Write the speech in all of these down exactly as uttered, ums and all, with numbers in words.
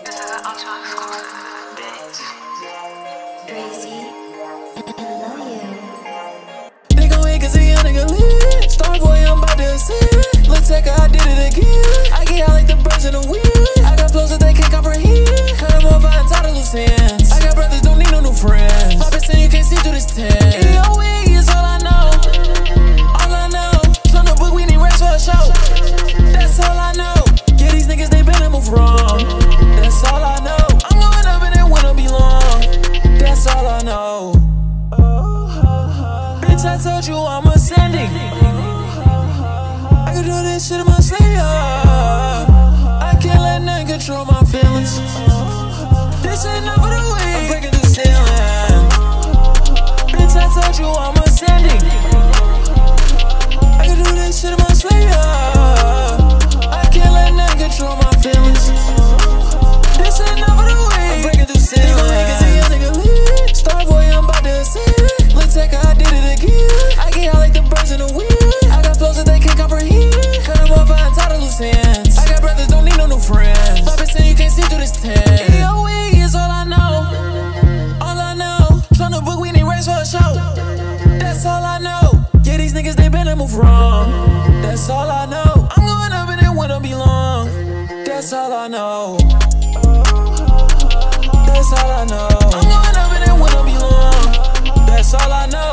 This is an Ochoo exclusive. Bitch. Crazy. I love you. They gon' hate cause a young nigga lit. Star boy, I'm about to ascend. Let's take I did it again. I get out like the birds in the wind. I got flows that they can't comprehend. Cut them off, I ain't tired of loose ends. I got brothers, don't need no new friends. Papa said you can't see through this tent. E O E is all I know. All I know. On the book, we need rest for a show. That's all I know. Yeah, these niggas, they better move wrong. That's all I know. I'm going up and it won't be long. That's all I know. Bitch, I told you I'm ascending. I can do this shit in my sleep. I can't let nothing control my feelings. This ain't not for the weak. I'm breaking through ceiling. Bitch, I told you I'm ascending. I can do this shit in my sleep. I can't let nothing control my feelings. This ain't not for the weak. I'm breaking through ceiling. Cause a young nigga lit. Star boy, I'm about to ascend. Let's take I did it again. I get out like the birds in the wind. I got flows that they can't comprehend. Cut them off, I ain't tired of loose ends. I got brothers, don't need no new friends. Papa said you can't see through this tent. E O E is all I know. All I know. On the book, we need rest for a show. That's all I know. Yeah, these niggas, they better move wrong. That's all I know. I'm going up and it won't be long. That's all I know. That's all I know. I'm going up and it won't be long. That's all I know.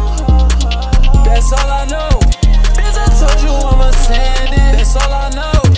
That's all I know. Bitch, I told you I'm ascending. That's all I know.